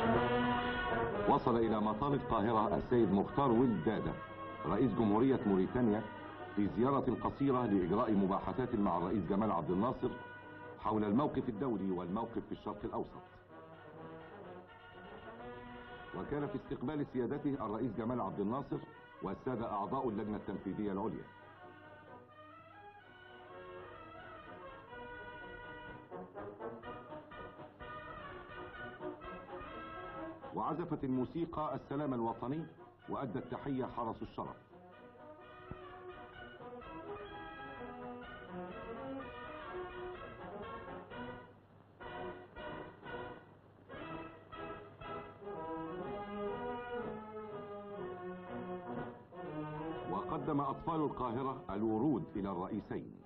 وصل إلى مطار القاهرة السيد مختار ولد دادة رئيس جمهورية موريتانيا في زيارة قصيرة لإجراء مباحثات مع الرئيس جمال عبد الناصر حول الموقف الدولي والموقف في الشرق الأوسط. وكان في استقبال سيادته الرئيس جمال عبد الناصر والسادة أعضاء اللجنة التنفيذية العليا. وعزفت الموسيقى السلام الوطني وأدى التحية حرس الشرف. وقدم أطفال القاهرة الورود إلى الرئيسين.